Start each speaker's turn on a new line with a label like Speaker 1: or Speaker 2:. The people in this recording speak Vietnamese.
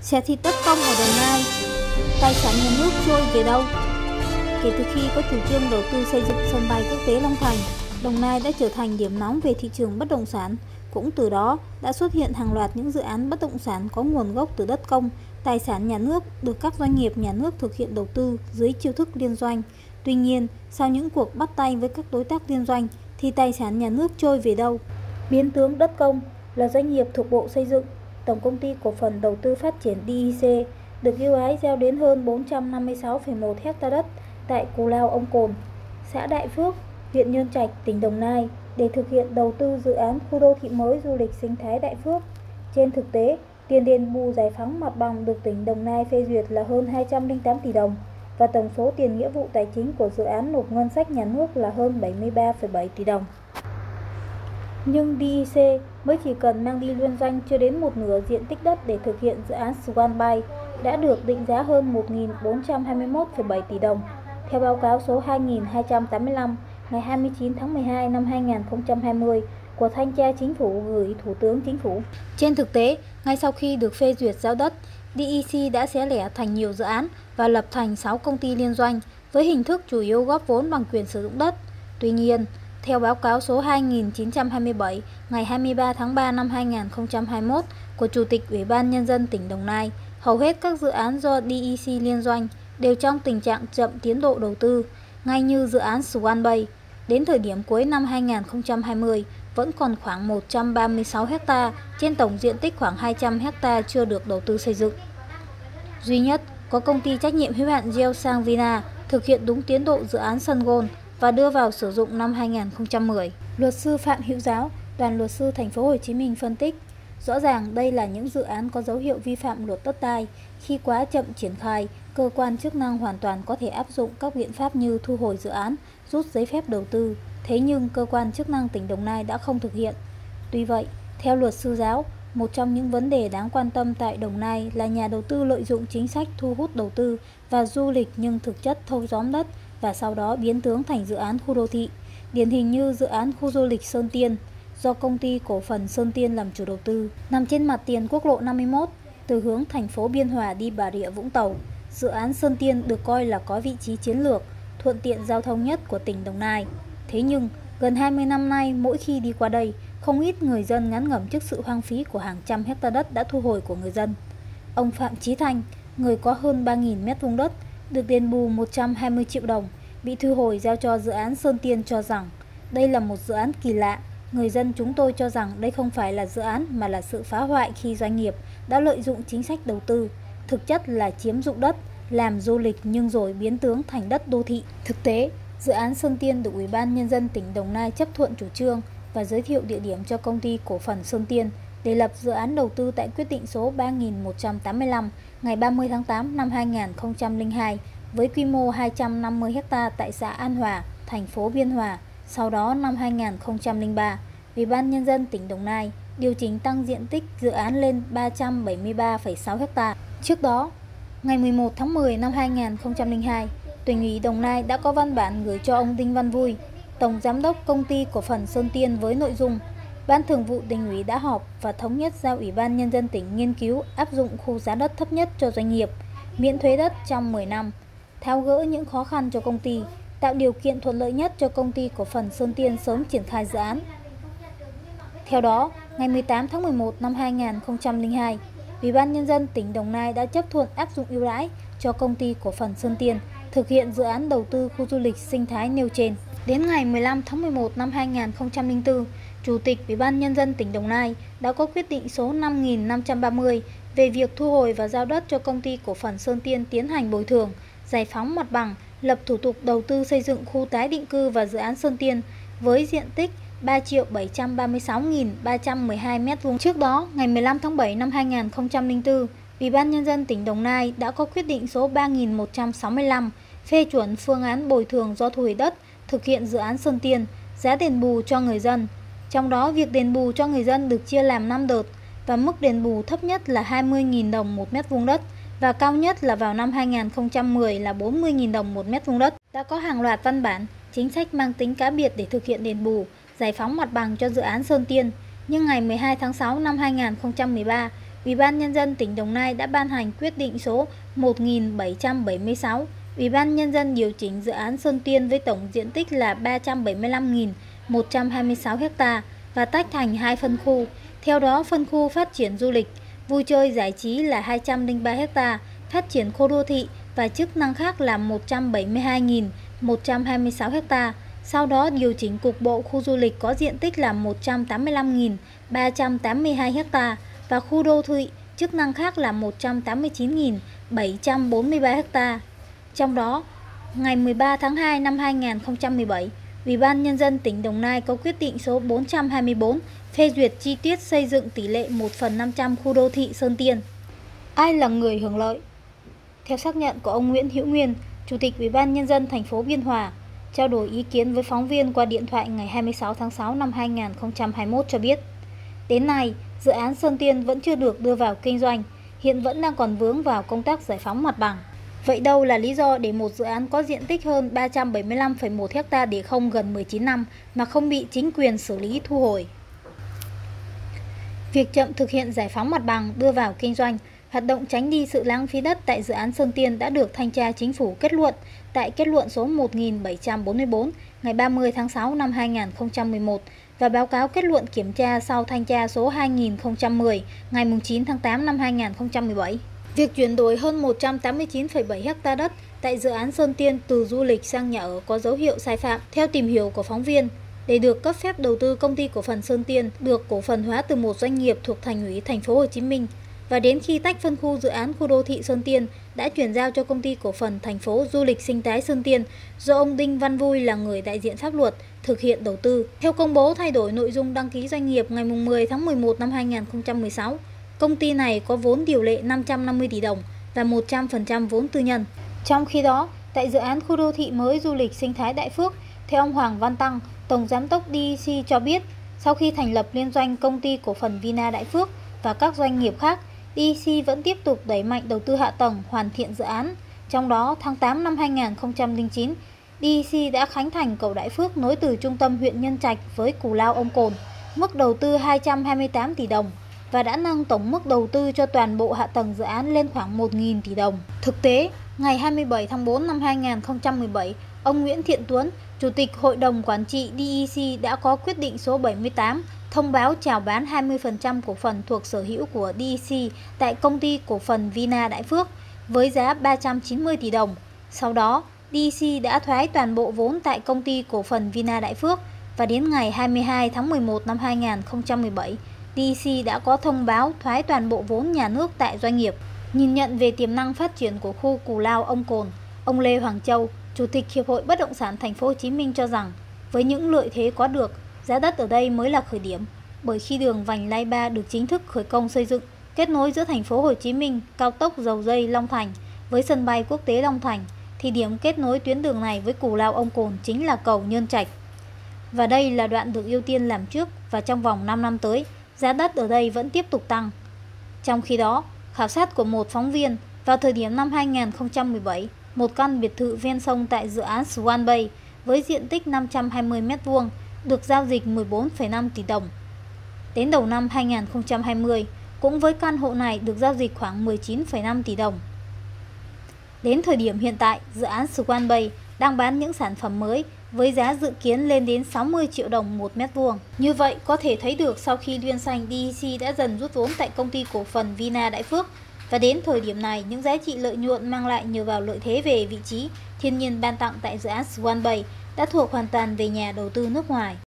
Speaker 1: Xe thịt đất công ở Đồng Nai, tài sản nhà nước trôi về đâu? Kể từ khi có chủ trương đầu tư xây dựng sân bay quốc tế Long Thành, Đồng Nai đã trở thành điểm nóng về thị trường bất động sản. Cũng từ đó đã xuất hiện hàng loạt những dự án bất động sản có nguồn gốc từ đất công, tài sản nhà nước được các doanh nghiệp nhà nước thực hiện đầu tư dưới chiêu thức liên doanh. Tuy nhiên, sau những cuộc bắt tay với các đối tác liên doanh thì tài sản nhà nước trôi về đâu? Biến tướng đất công là doanh nghiệp thuộc Bộ Xây dựng, Tổng công ty Cổ phần Đầu tư Phát triển DIC được ưu ái gieo đến hơn 456,1 ha đất tại Cù Lao Ông Cồn, xã Đại Phước, huyện Nhơn Trạch, tỉnh Đồng Nai để thực hiện đầu tư dự án khu đô thị mới du lịch sinh thái Đại Phước. Trên thực tế, tiền đền bù giải phóng mặt bằng được tỉnh Đồng Nai phê duyệt là hơn 208 tỷ đồng và tổng số tiền nghĩa vụ tài chính của dự án nộp ngân sách nhà nước là hơn 73,7 tỷ đồng. Nhưng DIC mới chỉ cần mang đi liên doanh chưa đến một nửa diện tích đất để thực hiện dự án Swan Bay đã được định giá hơn 1.421,7 tỷ đồng, theo báo cáo số 2285 ngày 29 tháng 12 năm 2020 của Thanh tra Chính phủ gửi Thủ tướng Chính phủ. Trên thực tế, ngay sau khi được phê duyệt giao đất, DIC đã xé lẻ thành nhiều dự án và lập thành 6 công ty liên doanh với hình thức chủ yếu góp vốn bằng quyền sử dụng đất. Tuy nhiên, theo báo cáo số 2927 ngày 23 tháng 3 năm 2021 của Chủ tịch Ủy ban Nhân dân tỉnh Đồng Nai, hầu hết các dự án do DIC liên doanh đều trong tình trạng chậm tiến độ đầu tư, ngay như dự án Swan Bay. Đến thời điểm cuối năm 2020, vẫn còn khoảng 136 ha trên tổng diện tích khoảng 200 ha chưa được đầu tư xây dựng. Duy nhất có công ty trách nhiệm hữu hạn Geosang Vina thực hiện đúng tiến độ dự án sân golf và đưa vào sử dụng năm 2010. Luật sư Phạm Hữu Giáo, Đoàn luật sư Thành phố Hồ Chí Minh phân tích, rõ ràng đây là những dự án có dấu hiệu vi phạm luật đất đai. Khi quá chậm triển khai, cơ quan chức năng hoàn toàn có thể áp dụng các biện pháp như thu hồi dự án, rút giấy phép đầu tư. Thế nhưng cơ quan chức năng tỉnh Đồng Nai đã không thực hiện. Tuy vậy, theo luật sư Giáo, một trong những vấn đề đáng quan tâm tại Đồng Nai là nhà đầu tư lợi dụng chính sách thu hút đầu tư và du lịch nhưng thực chất thâu tóm đất và sau đó biến tướng thành dự án khu đô thị. Điển hình như dự án khu du lịch Sơn Tiên do công ty cổ phần Sơn Tiên làm chủ đầu tư, nằm trên mặt tiền quốc lộ 51 từ hướng thành phố Biên Hòa đi Bà Rịa Vũng Tàu. Dự án Sơn Tiên được coi là có vị trí chiến lược, thuận tiện giao thông nhất của tỉnh Đồng Nai. Thế nhưng, gần 20 năm nay mỗi khi đi qua đây, không ít người dân ngán ngẩm trước sự hoang phí của hàng trăm hecta đất đã thu hồi của người dân. Ông Phạm Chí Thanh, người có hơn 3.000 mét vuông đất, được đền bù 120 triệu đồng, bị thu hồi giao cho dự án Sơn Tiên cho rằng đây là một dự án kỳ lạ. Người dân chúng tôi cho rằng đây không phải là dự án mà là sự phá hoại khi doanh nghiệp đã lợi dụng chính sách đầu tư, thực chất là chiếm dụng đất, làm du lịch nhưng rồi biến tướng thành đất đô thị. Thực tế, dự án Sơn Tiên được Ủy ban Nhân dân tỉnh Đồng Nai chấp thuận chủ trương và giới thiệu địa điểm cho công ty cổ phần Sơn Tiên để lập dự án đầu tư tại quyết định số 3185 ngày 30 tháng 8 năm 2002 với quy mô 250 ha tại xã An Hòa, thành phố Biên Hòa. Sau đó năm 2003, Ủy ban Nhân dân tỉnh Đồng Nai điều chỉnh tăng diện tích dự án lên 373,6 ha. Trước đó, ngày 11 tháng 10 năm 2002, Tỉnh ủy Đồng Nai đã có văn bản gửi cho ông Đinh Văn Vui, Tổng Giám đốc Công ty Cổ phần Sơn Tiên với nội dung Ban Thường vụ Tỉnh ủy đã họp và thống nhất giao Ủy ban Nhân dân tỉnh nghiên cứu áp dụng khu giá đất thấp nhất cho doanh nghiệp, miễn thuế đất trong 10 năm, tháo gỡ những khó khăn cho công ty, tạo điều kiện thuận lợi nhất cho Công ty Cổ phần Sơn Tiên sớm triển khai dự án. Theo đó, ngày 18 tháng 11 năm 2002, Ủy ban Nhân dân tỉnh Đồng Nai đã chấp thuận áp dụng ưu đãi cho Công ty Cổ phần Sơn Tiên thực hiện dự án đầu tư khu du lịch sinh thái nêu trên. Đến ngày 15 tháng 11 năm 2004, Chủ tịch Ủy ban Nhân dân tỉnh Đồng Nai đã có quyết định số 5530 về việc thu hồi và giao đất cho Công ty Cổ phần Sơn Tiên tiến hành bồi thường, giải phóng mặt bằng, lập thủ tục đầu tư xây dựng khu tái định cư và dự án Sơn Tiên với diện tích 3.736.312 m². Trước đó, ngày 15 tháng 7 năm 2004, Ủy ban Nhân dân tỉnh Đồng Nai đã có quyết định số 3165 phê chuẩn phương án bồi thường do thu hồi đất thực hiện dự án Sơn Tiên, giá đền bù cho người dân. Trong đó, việc đền bù cho người dân được chia làm 5 đợt và mức đền bù thấp nhất là 20.000 đồng một mét vuông đất và cao nhất là vào năm 2010 là 40.000 đồng một mét vuông đất. Đã có hàng loạt văn bản, chính sách mang tính cá biệt để thực hiện đền bù, giải phóng mặt bằng cho dự án Sơn Tiên. Nhưng ngày 12 tháng 6 năm 2013, Ủy ban Nhân dân tỉnh Đồng Nai đã ban hành quyết định số 1776. Ủy ban Nhân dân điều chỉnh dự án Sơn Tiên với tổng diện tích là 375.126 ha và tách thành 2 phân khu. Theo đó, phân khu phát triển du lịch, vui chơi giải trí là 203 ha, phát triển khu đô thị và chức năng khác là 172.126 ha. Sau đó điều chỉnh cục bộ khu du lịch có diện tích là 185.382 ha và khu đô thị chức năng khác là 189.743 ha. Trong đó, ngày 13 tháng 2 năm 2017, Ủy ban Nhân dân tỉnh Đồng Nai có quyết định số 424 phê duyệt chi tiết xây dựng tỷ lệ 1/500 khu đô thị Sơn Tiên. Ai là người hưởng lợi? Theo xác nhận của ông Nguyễn Hữu Nguyên, Chủ tịch Ủy ban Nhân dân thành phố Biên Hòa, trao đổi ý kiến với phóng viên qua điện thoại ngày 26 tháng 6 năm 2021 cho biết, đến nay, dự án Sơn Tiên vẫn chưa được đưa vào kinh doanh, hiện vẫn đang còn vướng vào công tác giải phóng mặt bằng. Vậy đâu là lý do để một dự án có diện tích hơn 375,1 ha để không gần 19 năm mà không bị chính quyền xử lý thu hồi? Việc chậm thực hiện giải phóng mặt bằng đưa vào kinh doanh, hoạt động tránh đi sự lãng phí đất tại dự án Sơn Tiên đã được Thanh tra Chính phủ kết luận tại kết luận số 1744 ngày 30 tháng 6 năm 2011 và báo cáo kết luận kiểm tra sau thanh tra số 2010 ngày 9 tháng 8 năm 2017. Việc chuyển đổi hơn 189,7 ha đất tại dự án Sơn Tiên từ du lịch sang nhà ở có dấu hiệu sai phạm. Theo tìm hiểu của phóng viên, để được cấp phép đầu tư, công ty cổ phần Sơn Tiên được cổ phần hóa từ một doanh nghiệp thuộc Thành ủy Thành phố Hồ Chí Minh và đến khi tách phân khu dự án khu đô thị Sơn Tiên đã chuyển giao cho công ty cổ phần Thành phố Du lịch Sinh thái Sơn Tiên do ông Đinh Văn Vui là người đại diện pháp luật thực hiện đầu tư. Theo công bố thay đổi nội dung đăng ký doanh nghiệp ngày 10 tháng 11 năm 2016, công ty này có vốn điều lệ 550 tỷ đồng và 100% vốn tư nhân. Trong khi đó, tại dự án khu đô thị mới du lịch sinh thái Đại Phước, theo ông Hoàng Văn Tăng, Tổng Giám đốc DEC cho biết, sau khi thành lập liên doanh công ty cổ phần Vina Đại Phước và các doanh nghiệp khác, DEC vẫn tiếp tục đẩy mạnh đầu tư hạ tầng, hoàn thiện dự án. Trong đó, tháng 8 năm 2009, DEC đã khánh thành cầu Đại Phước nối từ trung tâm huyện Nhân Trạch với Cù Lao Ông Cồn, mức đầu tư 228 tỷ đồng và đã nâng tổng mức đầu tư cho toàn bộ hạ tầng dự án lên khoảng 1.000 tỷ đồng. Thực tế, ngày 27 tháng 4 năm 2017, ông Nguyễn Thiện Tuấn, Chủ tịch Hội đồng Quản trị DEC đã có quyết định số 78 thông báo chào bán 20% cổ phần thuộc sở hữu của DEC tại công ty cổ phần Vina Đại Phước với giá 390 tỷ đồng. Sau đó, DEC đã thoái toàn bộ vốn tại công ty cổ phần Vina Đại Phước và đến ngày 22 tháng 11 năm 2017, DEC đã có thông báo thoái toàn bộ vốn nhà nước tại doanh nghiệp. Nhìn nhận về tiềm năng phát triển của khu Cù Lao Ông Cồn, ông Lê Hoàng Châu, Chủ tịch Hiệp hội Bất động sản Thành phố Hồ Chí Minh cho rằng, với những lợi thế có được, giá đất ở đây mới là khởi điểm, bởi khi đường vành đai 3 được chính thức khởi công xây dựng, kết nối giữa Thành phố Hồ Chí Minh, cao tốc dầu dây Long Thành với sân bay quốc tế Long Thành, thì điểm kết nối tuyến đường này với Cù Lao Ông Cồn chính là cầu Nhân Trạch. Và đây là đoạn được ưu tiên làm trước và trong vòng 5 năm tới, giá đất ở đây vẫn tiếp tục tăng. Trong khi đó, khảo sát của một phóng viên, vào thời điểm năm 2017, một căn biệt thự ven sông tại dự án Swan Bay với diện tích 520 m2 được giao dịch 14,5 tỷ đồng. Đến đầu năm 2020, cũng với căn hộ này được giao dịch khoảng 19,5 tỷ đồng. Đến thời điểm hiện tại, dự án Swan Bay đang bán những sản phẩm mới với giá dự kiến lên đến 60 triệu đồng 1m2. Như vậy, có thể thấy được sau khi liên doanh DEC đã dần rút vốn tại công ty cổ phần Vina Đại Phước, và đến thời điểm này, những giá trị lợi nhuận mang lại nhờ vào lợi thế về vị trí, thiên nhiên ban tặng tại dự án Swan Bay đã thuộc hoàn toàn về nhà đầu tư nước ngoài.